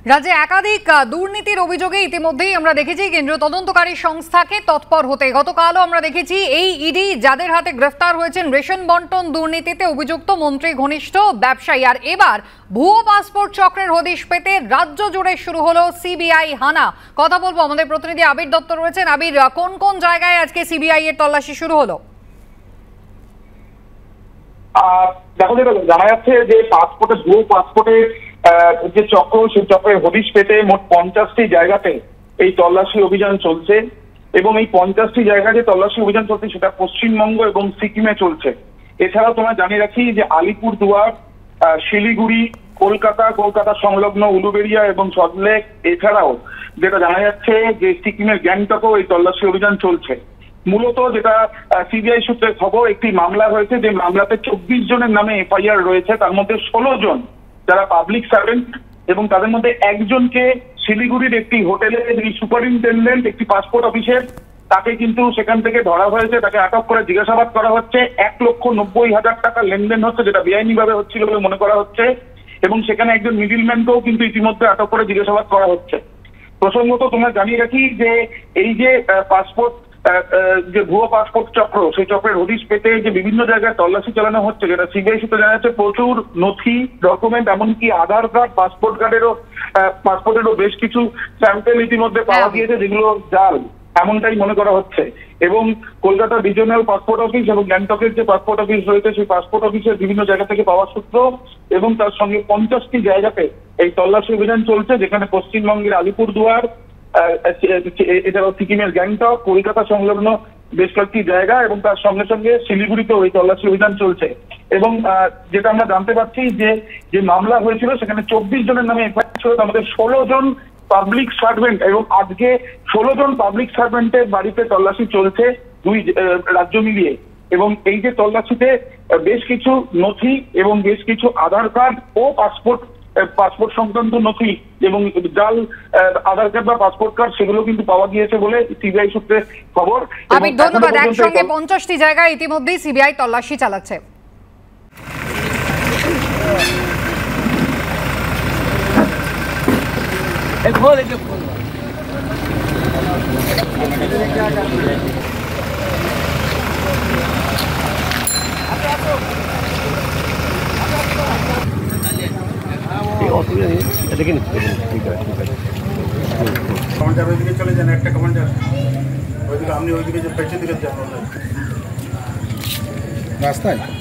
রাজ্যে একাধিক দুর্নীতির অভিযোগে ইতিমধ্যেই আমরা দেখেছি কেন্দ্রীয় তদন্তকারী সংস্থাকে তৎপর হতে। গতকালও আমরা দেখেছি এই ইডি যাদের হাতে গ্রেফতার হয়েছেন রেশন বন্টন দুর্নীতিতে অভিযুক্ত মন্ত্রী ঘনিষ্ঠ ব্যবসায়ী। আর এবার ভুয়ো পাসপোর্ট চক্রের হদিশ পেতে রাজ্য জুড়ে শুরু হলো সিবিআই হানা। কথা বলবো, আমাদের প্রতিনিধি আবির দত্ত রয়েছেন। আবির, কোন কোন জায়গায় আজকে সিবিআই এর তল্লাশি শুরু হলো? দেখো, যেটা জানা যাচ্ছে যে ভুয়ো পাসপোর্টের যে চক্র, সেই চক্রের হদিশ পেতে মোট 50টি জায়গাতে এই তল্লাশি অভিযান চলছে। এবং এই 50টি জায়গায় যে তল্লাশি অভিযান চলছে সেটা পশ্চিমবঙ্গ এবং সিকিমে চলছে। এছাড়াও তোমরা জানিয়ে রাখি যে আলিপুরদুয়ার, শিলিগুড়ি, কলকাতা সংলগ্ন উলুবেড়িয়া এবং সল্টলেক, এছাড়াও যেটা জানা যাচ্ছে যে সিকিমের গ্যাংটকেও এই তল্লাশি অভিযান চলছে। মূলত যেটা সিবিআই সূত্রে খবর, একটি মামলা হয়েছে, যে মামলাতে 24 জনের নামে এফআইআর রয়েছে। তার মধ্যে 16 জন যারা পাবলিক সার্ভেন্ট, এবং তাদের মধ্যে একজনকে শিলিগুড়ির একটি হোটেলের যিনি সুপারিনটেন্ডেন্ট, একটি পাসপোর্ট অফিসের, তাকে কিন্তু সেখান থেকে ধরা হয়েছে। তাকে আটক করে জিজ্ঞাসাবাদ করা হচ্ছে। 1,90,000 টাকা লেনদেন হচ্ছে, যেটা বেআইনিভাবে হচ্ছিল বলে মনে করা হচ্ছে। এবং সেখানে একজন মিডিলম্যানকেও কিন্তু ইতিমধ্যে আটক করে জিজ্ঞাসাবাদ করা হচ্ছে। প্রসঙ্গত তোমরা জানিয়ে রাখি যে এই যে যে ভুয়ো পাসপোর্ট চক্র, সেই চক্রের হদিশ পেতে যে বিভিন্ন জায়গায় তল্লাশি চালানো হচ্ছে, যেটা সিবিআই সূত্রে জানা যাচ্ছে, প্রচুর নথি, ডকুমেন্ট, এমনকি আধার কার্ড, পাসপোর্টেরও বেশ কিছু স্যাম্পেল ইতিমধ্যে পাওয়া গিয়েছে, যেগুলো জাল এমনটাই মনে করা হচ্ছে। এবং কলকাতা রিজিওনাল পাসপোর্ট অফিস এবং গ্যাংটকের যে পাসপোর্ট অফিস রয়েছে, সেই পাসপোর্ট অফিসের বিভিন্ন জায়গা থেকে পাওয়া সূত্র এবং তার সঙ্গে 50টি জায়গাতে এই তল্লাশি অভিযান চলছে, যেখানে পশ্চিমবঙ্গের আলিপুরদুয়ার, এছাড়াও সিকিমের গ্যাংটক, কলকাতা সংলগ্ন বেশ কয়েকটি জায়গা, এবং তার সঙ্গে সঙ্গে শিলিগুড়িতেও এই তল্লাশি অভিযান চলছে। এবং যেটা আমরা জানতে পারছি যে মামলা হয়েছিল, সেখানে 24 জনের নামে এফআইআর ছিল, তার মধ্যে 16 জন পাবলিক সার্ভেন্ট, এবং আজকে 16 জন পাবলিক সার্ভেন্টের বাড়িতে তল্লাশি চলছে, দুই রাজ্য মিলিয়ে। এবং এই যে তল্লাশিতে বেশ কিছু নথি এবং বেশ কিছু আধার কার্ড ও পাসপোর্ট সংক্রান্ত নথি এবং জাল আধার কার্ড বা পাসপোর্ট কার্ড, সেগুলো কিন্তু পাওয়া গিয়েছে বলে সিবিআই সূত্রে খবর। আমি ধন্যবাদ। একসঙ্গে 50টি জায়গায় ইতিমধ্যেই সিবিআই তল্লাশি চালাচ্ছে। लेकिन ठीक है कमांडर ওইদিকে চলে যান, একটা কমান্ডার ওইদিকে, আপনি ওইদিকে যে পেছন দিকে যান রাস্তায়।